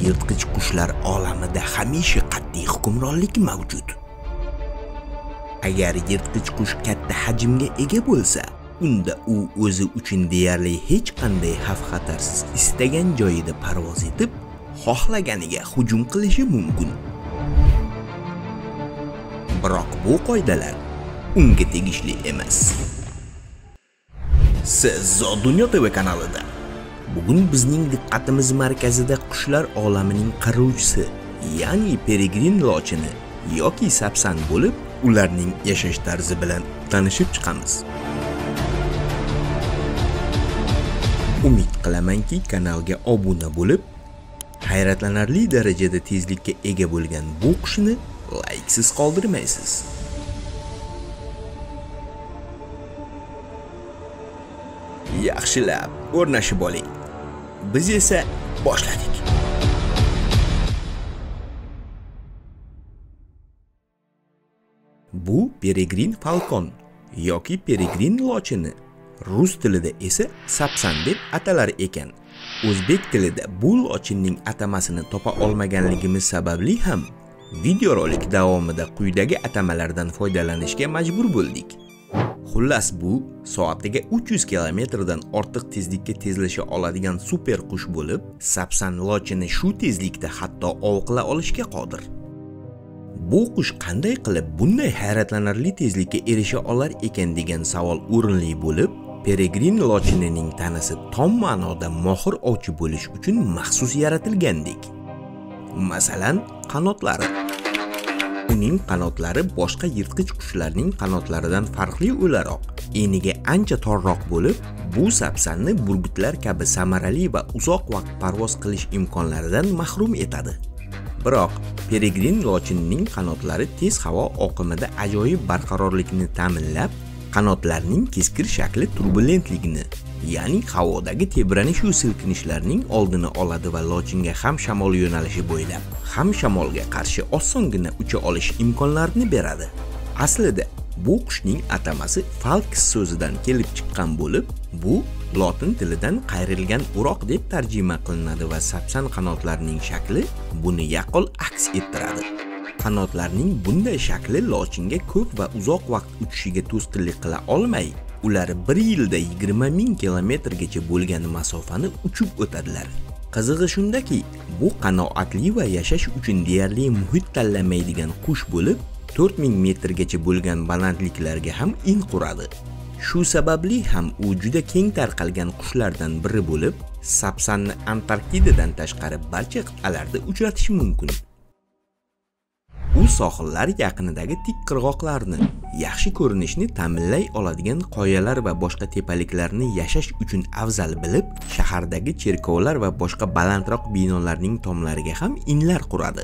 yirtqich qushlar olamida hamisha qat'iy hukmronlik mavjud. Agar yirtqich qush katta hajmga ega bo'lsa, unda u o'zi uchun deyarli hech qanday xavf-xatarsiz istagan joyida parvoz etib, xohlaganiga hujum qilishi mumkin. Biroq bu qoidalar unga tegishli emas. Siz Dunyo TV kanalida. Bugun bizning diqqatimiz markazida qushlar olamining qiruvchisi, ya'ni peregrin lochini yoki sapsan bo'lib, ularning yashash tarzi bilan tanishib chiqamiz. Umid qilamanki, kanalga obuna bo'lib, hayratlanarli darajada tezlikka ega bo'lgan bu qushni layksiz qoldirmaysiz. Yaxshilab o'rnashib oling. Biz esa boshladik. Bu peregrin falcon yoki peregrin lochini, rus tilida esa sapsan deb atalar ekan. O'zbek tilida bu lochinning atamasini topa olmaganligimiz sababli ham videorolik davomida quyidagi atamalardan foydalanishga majbur bo'ldik. Xullas, bu soatiga 300 km dan ortiq tezlikka tezlasha oladigan super qush bo'lib, sapsan lochini shu tezlikda hatto ov qila olishga qodir. Bu qush qanday qilib bunday hayratlanarli tezlikka erisha olar ekan degan savol o'rinli bo'lib, peregrin lochinining tanasi tom ma'noda mohir ovchi bo'lish uchun maxsus yaratilgandek. Masalan, qanotlari. Uning qanotlari boshqa yirtqich qushlarning qanotlaridan farqli o'laroq, eniga ancha torroq bo'lib, bu sapsanni burgutlar kabi samarali va uzoq vaqt parvoz qilish imkonlaridan mahrum etadi. Biroq peregrin lochinining qanotlari tez havo oqimida ajoyib barqarorlikni ta'minlab, qanotlarning keskir shakli turbulentligini, ya'ni havodagi tebranish va silkinishlarning oldini oladi va lochinga ham shamol yo'nalishi bo'ylab, ham shamolga qarshi osongina ucha olish imkonlarini beradi. Aslida bu qushning atamasi falx so'zidan kelib chiqqan bo'lib, bu lotin tilidan qayrilgan o'roq deb tarjima qilinadi va sapsan qanotlarining shakli buni yaqqol aks ettiradi. Qanotlarning bunday shakli lochinga ko'p va uzoq vaqt uchishiga to'sqinlik qila olmay, ular bir yilda 20 ming kilometrgacha bo'lgan masofani uchib o'tadilar. Qizig'i shundaki, bu qanoatli va yashash uchun deyarli muhit tanlamaydigan qush bo'lib, 4000 metrgacha bo'lgan balandliklarga ham in quradi. Shu sababli ham u juda keng tarqalgan qushlardan biri bo'lib, sapsanni Antarktidadan tashqari barcha qit'alarda uchratish mumkin. U sohillar yaqinidagi tik qirg'oqlarni, yaxshi ko'rinishni ta'minlay oladigan qoyalar va boshqa tepaliklarni yashash uchun afzal bilib, shahardagi cherkovlar va boshqa balandroq binolarning tomlariga ham inlar quradi.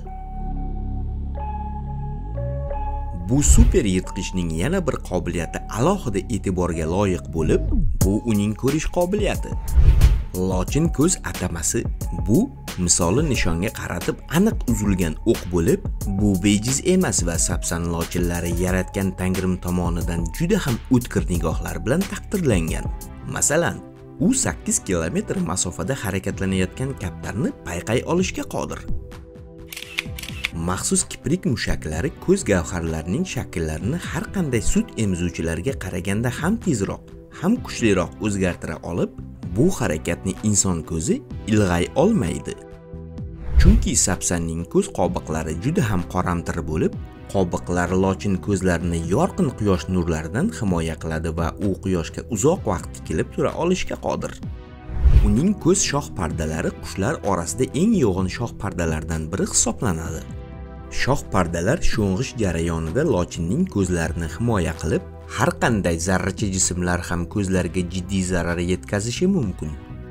Bu super yirtqichning yana bir qobiliyati alohida e'tiborga loyiq bo'lib, bu uning ko'rish qobiliyati. Lochin ko'z atamasi bu misoli nishonga qaratib aniq uzilgan o'q bo'lib, bu bejiz emas va sapsan lochinlari yaratgan Tangrim tomonidan juda ham o'tkir nigohlar bilan taqdirlangan. Masalan, u 8 kilometr masofada harakatlanayotgan kaptarni payqay olishga qodir. Maxsus kiprik mushaklari ko'z gavharlarining shakllarini har qanday sut emizuvchilarga qaraganda ham tezroq, ham kuchliroq o'zgartira olib, bu harakatni inson ko'zi ilg'ay olmaydi. Chunki sapsanning ko'z qobiqlari juda ham qoramtir bo'lib, qobiqlar lochin ko'zlarini yorqin quyosh nurlaridan himoya qiladi va u quyoshga uzoq vaqt tikilib tura olishga qodir. Uning ko'z shoh pardalari qushlar orasida eng yo'g'on shoh pardalardan biri hisoblanadi. Shoh pardalar sho'ng'ish jarayonida lochinning ko'zlarini himoya qilib, har qanday zarracha jismlar ham ko'zlarga jiddiy zarar yetkazishi mumkin.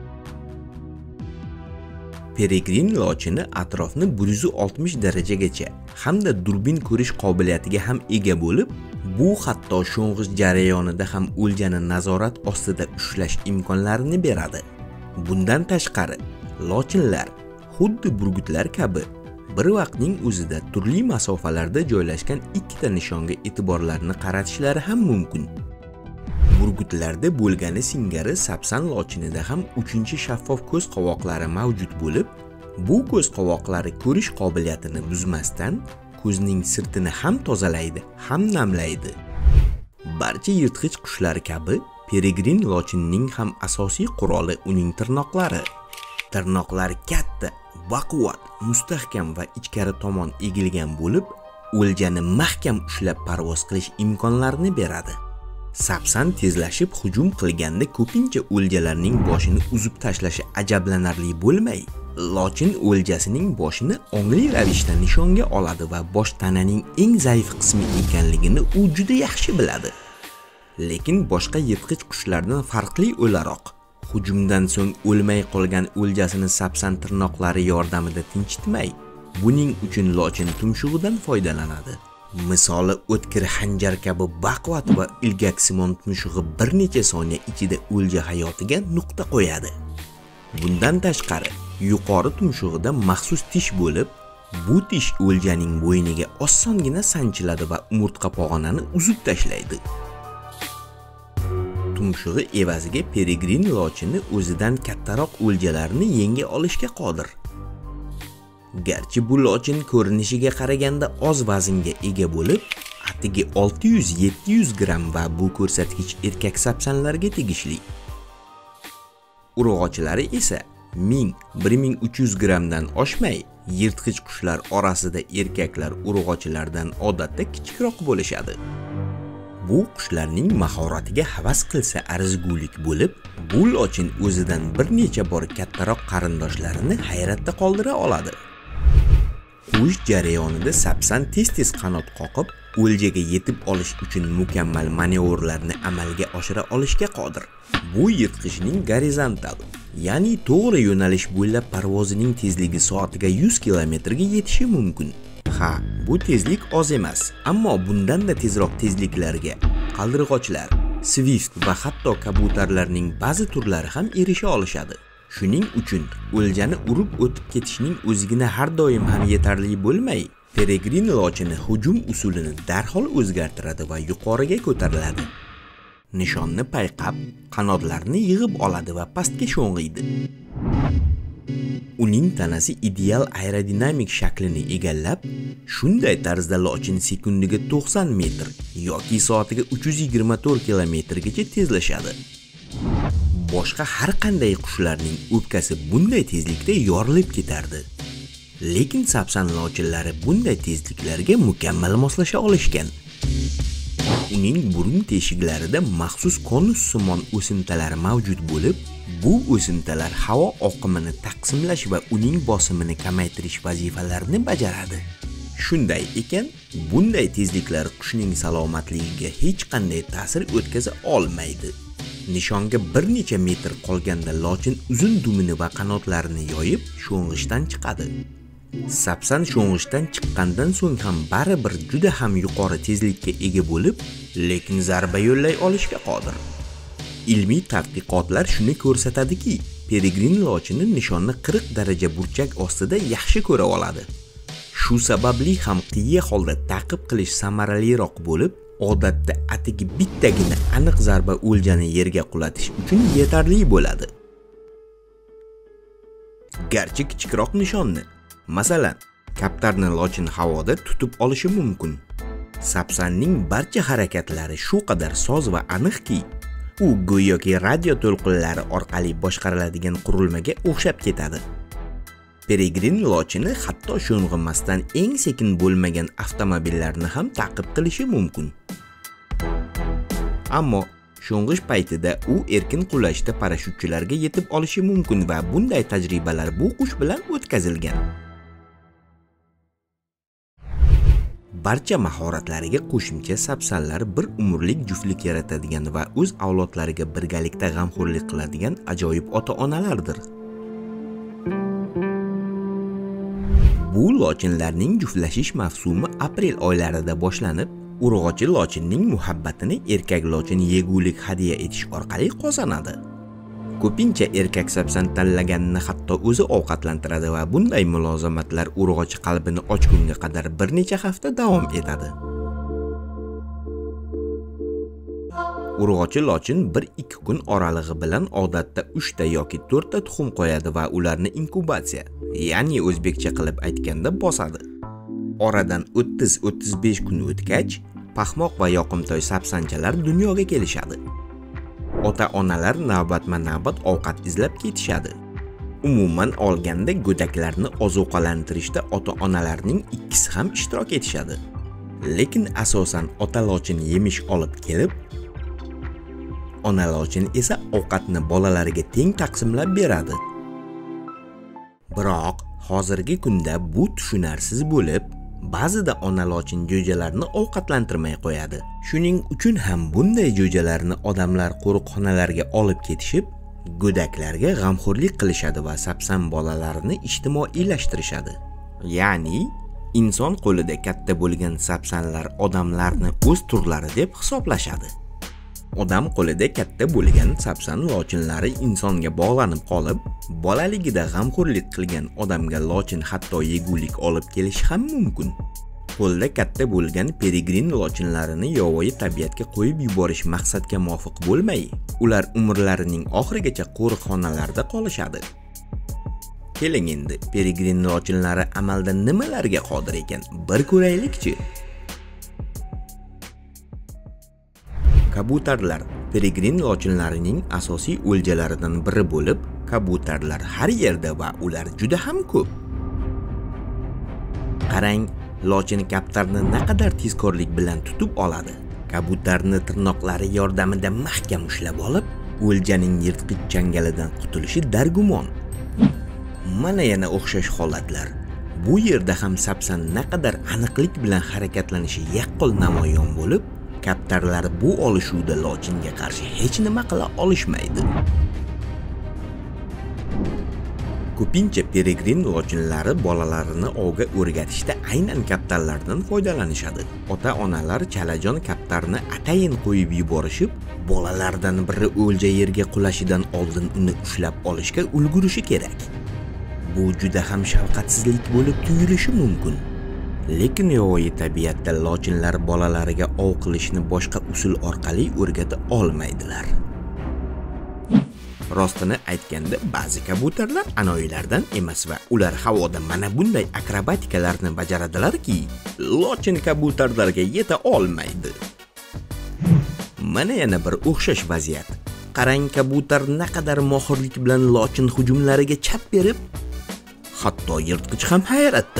Peregrin lochini atrofni 160 darajagacha hamda durbin ko'rish qobiliyatiga ham ega bo'lib, bu hatto sho'ng'ish jarayonida ham o'ljani nazorat ostida ushlash imkonlarini beradi. Bundan tashqari, lochinlar xuddi burgutlar kabi bir vaqtning o'zida turli masofalarda joylashgan ikkita nishonga e'tiborlarini qaratishlari ham mumkin. Burgutlarda bo'lgani singari sapsan lochinida ham 3-shaffof ko'z qovoqlari mavjud bo'lib, Bu ko'z qovoqlari ko'rish qobiliyatini buzmasdan, ko'zning sirtini ham tozalaydi, ham namlaydi. Barcha yirtqich qushlar kabi, peregrin lochinning ham asosiy quroli uning tirnoqlari. Tirnoqlari katta, baquvvat, mustahkam va ichkari tomon egilgan bo'lib, o'ljani mahkam ushlab parvoz qilish imkonlarini beradi. Sapsan tezlashib hujum qilganda ko'pincha o'ljalarning boshini uzib tashlashi ajablanarli bo'lmay, lochin o'ljasining boshini ongli ravishda nishonga oladi va bosh tananing eng zaif qismi ekanligini u juda yaxshi biladi. Lekin boshqa yirtqich qushlardan farqli o'laroq, hujumdan so'ng o'lmay qolgan o'ljasini sapsan tirnoqlari yordamida tinchitmay, buning uchun lochin tumshug'idan foydalanadi. Misoli, o'tkir xanjar kabi baquvvat va ilgaksimon tumshug'i bir necha soniya ichida o'lja hayotiga nuqta qo'yadi. Bundan tashqari, yuqori tumshug'ida maxsus tish bo'lib, bu tish o'ljaning bo'yniga osongina sanchiladi va umurtqa pog'onani uzib tashlaydi. Tumshug'i evaziga peregrin lochini o'zidan kattaroq o'ljalarni yenga olishga qodir. Garchi bu lochin ko'rinishiga qaraganda oz vaznga ega bo'lib, atigi 600-700 gram va bu ko'rsatkich erkak sapsanlarga tegishli. Urg'ochlari esa 1000-1300 gramdan oshmay, yirtqich qushlar orasida erkaklar urg'ochilardan odatda kichikroq bo'lishadi. Bu qushlarning mahoratiga havas qilsa arzigulik bo'lib, bu lochin o'zidan bir necha bor kattaroq qarindoshlarini hayratda qoldira oladi. Uish jarayonida sapsan tez-tez qanot qoqib, o'ljaga yetib olish uchun mukammal manevrlarni amalga oshira olishga qodir. Bu yirtqichning gorizontal, ya'ni to'g'ri yo'nalish bo'ylab parvozining tezligi soatiga 100 km ga yetishi mumkin. Ha, bu tezlik oz emas, ammo bundan-da tezroq tezliklarga qaldirg'ochlar, swift va hatto kabutarlarning ba'zi turlari ham erisha olishadi. Shuning uchun o'ljani urib o'tib ketishning o'zigina har doim ham yetarli bo'lmay, peregrin lochini hujum usulini darhol o'zgartiradi va yuqoriga ko'tariladi. Nishonni payqab, qanotlarini yig'ib oladi va pastga sho'ng'iydi. Uning tanasi ideal aerodinamik shaklini egallab, shunday tarzda lochin sekundiga 90 metr yoki soatiga 324 kilometrgacha tezlashadi. Boshqa har qanday qushlarning o'pkasi bunday tezlikda yorilib ketardi. Lekin sapsan lochinlari bunday tezliklarga mukammal moslasha olishgan. Uning burun teshiklarida maxsus konussimon o'simtalar mavjud bo'lib, bu o'simtalar havo oqimini taqsimlash va uning bosimini kamaytirish vazifalarini bajaradi. Shunday ekan, bunday tezliklar qushning salomatligiga hech qanday ta'sir o'tkaza olmaydi. Nishonga bir necha metr qolganda lochin uzun dumini va qanotlarini yoyib, sho'ng'ishdan chiqadi. Sapsan sho'ng'ishdan chiqqandan so'ng ham baribir juda ham yuqori tezlikka ega bo'lib, lekin zarba yo'llay olishga qodir. Ilmiy tadqiqotlar shuni ko'rsatadiki, peregrin lochini nishonni 40 daraja burchak ostida yaxshi ko'ra oladi. Shu sababli ham qiya holda ta'qib qilish samaraliroq bo'lib, odatda atigi bittagina aniq zarba o'ljani yerga qulatish uchun yetarli bo'ladi. Garchi kichikroq nishonni, masalan, kaptarni lochin havoda tutib olishi mumkin. Sapsanning barcha harakatlari shu qadar soz va aniqki, u go'yoki radio to'lqinlari orqali boshqariladigan qurilmaga o'xshab ketadi. Peregrin lochini hatto sho'ng'imasdan eng sekin bo'lmagan avtomobillarni ham ta'qib qilishi mumkin. Ammo sho'ng'ish paytida u erkin qulashda parashyutchilarga yetib olishi mumkin va bunday tajribalar bu qush bilan o'tkazilgan. Barcha mahoratlariga qo'shimcha sapsanlar bir umrlik juftlik yaratadigan va o'z avlodlariga birgalikda g'amxo'rlik qiladigan ajoyib ota-onalardir. Bu lochinlarning juftlashish mavsumi aprel oylarida boshlanib, urg'ochi lochinning muhabbatini erkak lochin yegulik hadya etish orqali qozonadi. Ko'pincha erkak sapsan tanlaganini hatto o'zi ovqatlantiradi va bunday mulozamatlar urg'ochi qalbini ochgunga qadar bir necha hafta davom etadi. Urg'ochi lochin 1-2 kun oralig'i bilan odatda 3 ta yoki 4 ta tuxum qo'yadi va ularni inkubatsiya, ya'ni o'zbekcha qilib aytganda bosadi. Oradan 30-35 kun o'tgach, paxmoq va yoqimtoy sapsanchalar dunyoga kelishadi. Ota-onalar navbatma-navbat ovqat izlab ketishadi. Umuman olganda go'daklarni ozuqalantirishda ota-onalarning ikkisi ham ishtirok etishadi. Lekin asosan ota lochin yemish olib kelib, ona lochin esa ovqatni bolalariga teng taqsimlab beradi. Biroq hozirgi kunda bu tushunarsiz bo'lib, ba'zida ona lochin jo'jalarni ovqatlantirmay qo'yadi. Shuning uchun ham bunday jo'jalarni odamlar qo'riqxonalarga olib ketishib, go'daklarga g'amxo'rlik qilishadi va sapsan bolalarini ijtimoiylashtirishadi. Ya'ni inson qo'lida katta bo'lgan sapsanlar odamlarni o'z turlari deb hisoblashadi. Odam qo'lida katta bo'lgan sapsan lochinlari insonga bog'lanib qolib, bolaligida g'amxo'rlik qilgan odamga lochin hatto yegulik olib kelishi ham mumkin. Qo'lda katta bo'lgan peregrin lochinlarini yovvoyi tabiatga qo'yib yuborish maqsadga muvofiq bo'lmay, ular umrlarining oxirigacha qo'riqxonalarda qolishadi. Keling endi, peregrin lochinlari amalda nimalarga qodir ekan, bir ko'raylikchi. Kabutarlar peregrin lochinlarining asosiy o'ljalaridan biri bo'lib, kabutarlar har yerda va ular juda ham ko'p. Qarang, lochin kaptarni naqadar tezkorlik bilan tutib oladi. Kabutarni tirnoqlari yordamida mahkam ushlab olib, o'ljaning yirtqich changalidan qutulishi dargumon. Mana yana o'xshash holatlar. Bu yerda ham sapsan naqadar aniqlik bilan harakatlanishi yaqqol namoyon bo'lib, kaptarlar bu olishuvda lochinga qarshi hech nima qila olishmaydi. Ko'pincha peregrin lochinlari bolalarini ovga o'rgatishda aynan kaptarlardan foydalanishadi. Ota-onalar chalajon kaptarni atayin qo'yib yuborishib, bolalardan biri o'lja yerga qulashidan oldin uni ushlab olishga ulgurishi kerak. Bu juda ham shafqatsizlik bo'lib tuyulishi mumkin. Lekin yovvoyi tabiatda lochinlar bolalariga ov qilishni boshqa usul orqali o'rgata olmaydilar. Rostini aytganda, ba'zi kabutarlar anoyilardan emas va ular havoda mana bunday akrobatikalarni bajaradilarki, lochin kabutarlarga yeta olmaydi. Mana yana bir o'xshash vaziyat. Qarang, kabutar naqadar mohirlik bilan lochin hujumlariga chap berib, hatto yirtqich ham hayratda.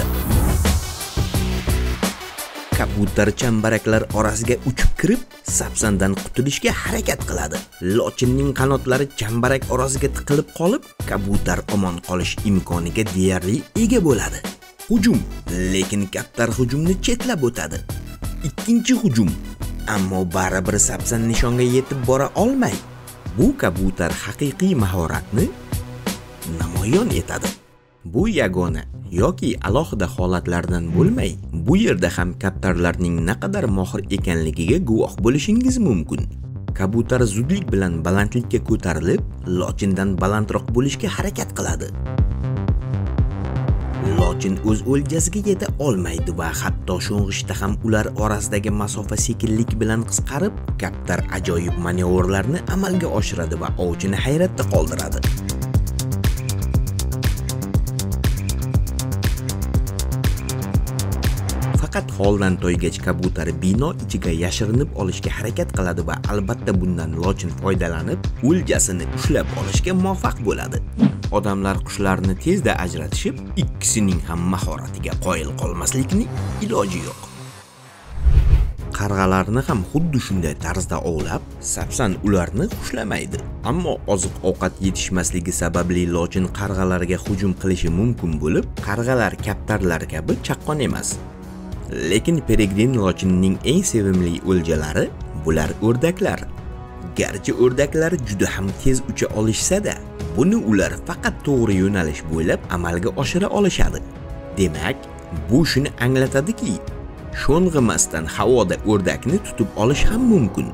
Kabutar chambaraklar orasiga uchib kirib, sapsandan qutulishga harakat qiladi. Lochinning qanotlari chambarak orasiga tiqilib qolib, kabutar omon qolish imkoniga deyarli ega bo'ladi. Hujum, lekin kaptar hujumni chetlab o'tadi. Ikkinchi hujum, ammo baribir sapsan nishonga yetib bora olmay, bu kabutar haqiqiy mahoratni namoyon etadi. Bu yagona yoki alohida holatlardan bo'lmay, bu yerda ham kaptarlarning naqadar mohir ekanligiga guvoh bo'lishingiz mumkin. Kabutar zudlik bilan balandlikka ko'tarilib, lochindan balandroq bo'lishga harakat qiladi. Lochin o'z o'ljasiga yeta olmaydi va hatto sho'ng'ishda ham ular orasidagi masofa sekinlik bilan qisqarib, kaptar ajoyib manevrlarni amalga oshiradi va ovchini hayratda qoldiradi. Faqat holdan toygach kabutar bino ichiga yashirinib olishga harakat qiladi va albatta bundan lochin foydalanib, o'ljasini ushlab olishga muvaffaq bo'ladi. Odamlar qushlarni tezda ajratishib, ikkisining ham mahoratiga qoyil qolmaslikning iloji yo'q. Qarg'alarni ham xuddi shunday tarzda ovlab, sapsan ularni xushlamaydi. Ammo oziq-ovqat yetishmasligi sababli lochin qarg'alarga hujum qilishi mumkin bo'lib, qarg'alar kaptarlar kabi chaqqon emas. Lekin peregrin lochinning eng sevimli o'ljalari bular o'rdaklar. Garchi o'rdaklar juda ham tez ucha olishsa-da, buni ular faqat to'g'ri yo'nalish bo'ylab amalga oshira olishadi. Demak, bu shuni anglatadiki, sho'ng'imasdan havoda o'rdakni tutib olish ham mumkin.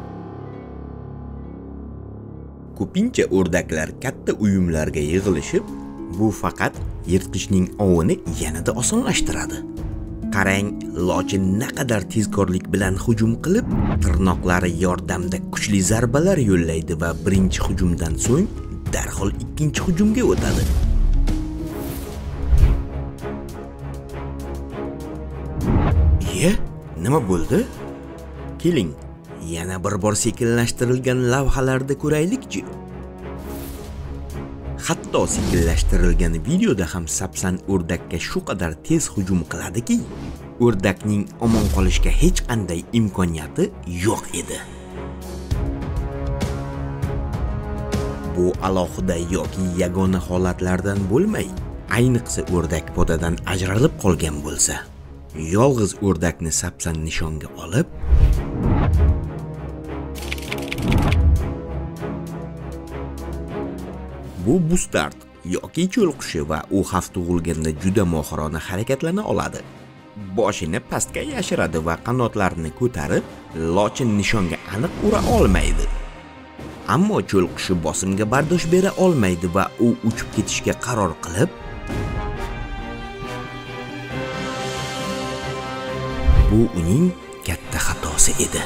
Ko'pincha o'rdaklar katta uyumlarga yig'ilishib, bu faqat yirtqichning ovini yanada osonlashtiradi. Qarang, lochin naqadar tezkorlik bilan hujum qilib, tirnoqlari yordamida kuchli zarbalar yo'llaydi va birinchi hujumdan so'ng darhol ikkinchi hujumga o'tadi. Nima bo'ldi? Keling, yana bir bor sekinlashtirilgan lavhalarda ko'raylikchi. Hatto sekinlashtirilgan videoda ham sapsan o'rdakka shu qadar tez hujum qiladiki, o'rdakning omon qolishga hech qanday imkoniyati yo'q edi. Bu alohida yoki yagona holatlardan bo'lmay, ayniqsa o'rdak podadan ajralib qolgan bo'lsa, yolg'iz o'rdakni sapsan nishonga olib, bu bustard yoki cho'l qushi va u xavf tug'ilganda juda mohirona harakatlana oladi. Boshini pastga yashiradi va qanotlarini ko'tarib, lochin nishonga aniq ura olmaydi. Ammo cho'l qushi bosimga bardosh bera olmaydi va u uchib ketishga qaror qilib, bu uning katta xatosi edi.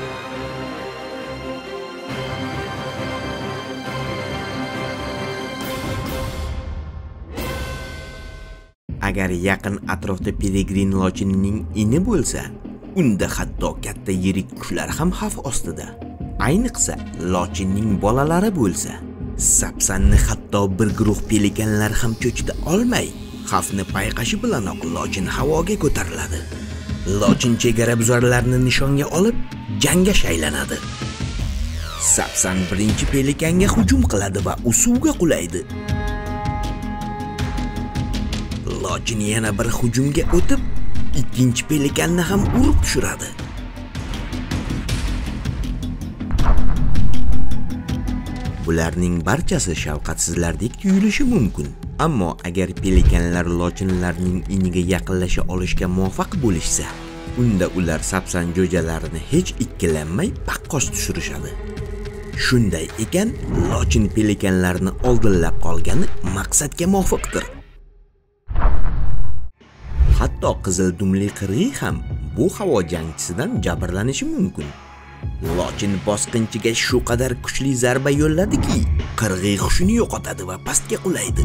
Agar yaqin atrofda peregrin lochinning ini bo'lsa, unda hatto katta yirik qushlar ham xavf ostida. Ayniqsa lochinning bolalari bo'lsa, sapsanni hatto bir guruh pelikanlar ham cho'chita olmay, xavfni payqashi bilanoq lochin havoga ko'tariladi. Lochin chegara buzarlarni nishonga olib, jangga shaylanadi. Sapsan birinchi pelikanga hujum qiladi va u suvga qulaydi. Lochin yana bir hujumga o'tib, ikkinchi pelikanni ham urib tushiradi. Bularning barchasi shafqatsizlardek tuyulishi mumkin. Ammo agar pelikanlar lochinlarning iniga yaqinlasha olishga muvaffaq bo'lishsa, unda ular sapsan jo'jalarini hech ikkilanmay paqqos tushirishadi. Shunday ekan, lochin pelikanlarni oldinlab qolgani maqsadga muvofiqdir. Hatto qizil dumli qirg'iy ham bu havo jangchisidan jabrlanishi mumkin. Lochin bosqinchiga shu qadar kuchli zarba yo'lladiki, qirg'iy hushini yo'qotadi va pastga qulaydi.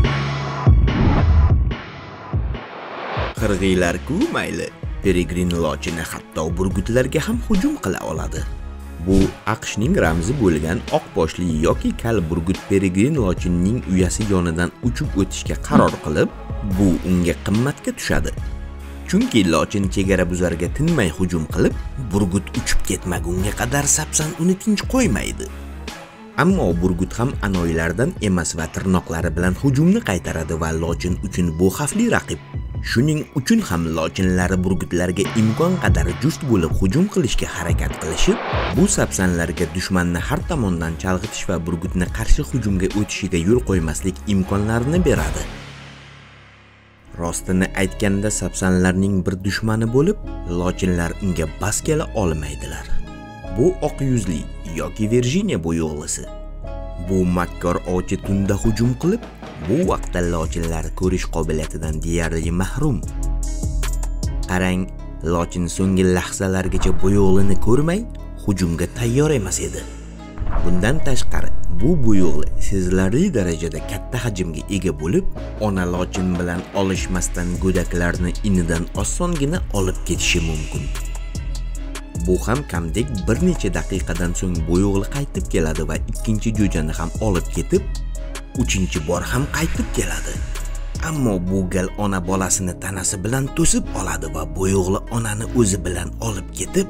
Qirg'iylar-ku mayli, peregrin lochini hatto burgutlarga ham hujum qila oladi. Bu AQShning ramzi bo'lgan oq boshli yoki kal burgut peregrin lochinning uyasi yonidan uchib o'tishga qaror qilib, bu unga qimmatga tushadi. Chunki lochin chegara buzarga tinmay hujum qilib, burgut uchib ketmagunga qadar sapsan uni tinch qo'ymaydi. Ammo burgut ham anoylardan emas va tirnoqlari bilan hujumni qaytaradi va lochin uchun bu xavfli raqib. Shuning uchun ham lochinlari burgutlarga imkon qadar just bo'lib hujum qilishga harakat qilishib, bu sapsanlarga dushmanni har tomondan chalg'itish va burgutni qarshi hujumga o'tishiga yo'l qo'ymaslik imkonlarini beradi. Rostini aytganda sapsanlarning bir dushmani bo'lib, lochinlar unga bas kela olmaydilar. Bu oq yuzli yoki Virjiniya bo'yoqlisi. Bu makkor ovchi tunda hujum qilib, bu vaqtda lochinlar ko'rish qobiliyatidan deyarli mahrum. Qarang, lochin so'nggi lahzalargacha bo'yoqlini ko'rmay, hujumga tayyor emas edi. Bundan tashqari, bu bo'yoqli sezilarli darajada katta hajmga ega bo'lib, ona lochin bilan olishmasdan go'daklarni inidan osongina olib ketishi mumkin. Bu ham kamdek bir necha daqiqadan so'ng bo'yoqli qaytib keladi va ikkinchi jo'jani ham olib ketib, uchinchi bor ham qaytib keladi. Ammo bu gal ona bolasini tanasi bilan to'sib oladi va bo'yoqli onani o'zi bilan olib ketib,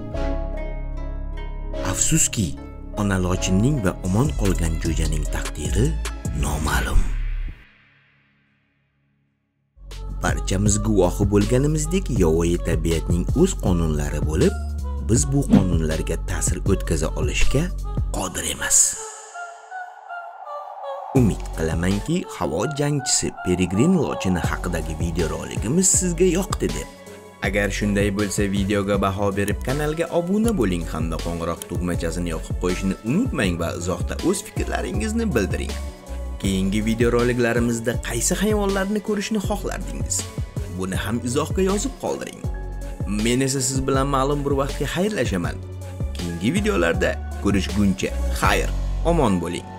afsuski, ona lochinning va omon qolgan jo'janing taqdiri noma'lum. Barchamiz guvohi bo'lganimizdek, yovvoyi tabiatning o'z qonunlari bo'lib, biz bu qonunlarga ta'sir o'tkaza olishga qodir emas. Umid qilamanki, havo jangchisi peregrin lochini haqidagi videoroligimiz sizga yoqdi deb. Agar shunday bo'lsa, videoga baho berib kanalga obuna bo'ling hamda qo'ng'iroq tugmachasini yoqib qo'yishni unutmang va izohda o'z fikrlaringizni bildiring. Keyingi videoroliklarimizda qaysi hayvonlarni ko'rishni xohlardingiz? Buni ham izohga yozib qoldiring. Men esa siz bilan ma'lum bir vaqtga xayrlashaman. Keyingi videolarda ko'rishguncha xayr, omon bo'ling.